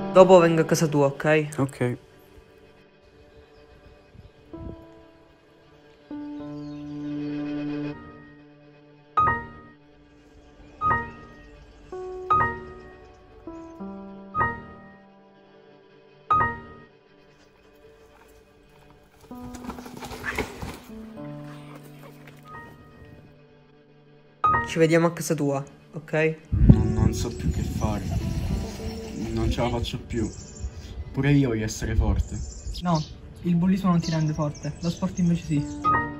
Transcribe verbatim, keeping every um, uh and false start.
Dopo vengo a casa tua, ok? Ok. Ci vediamo a casa tua, ok? Non, non so più che fare. Non ce la faccio più. Pure io voglio essere forte. No, il bullismo non ti rende forte, lo sport invece sì.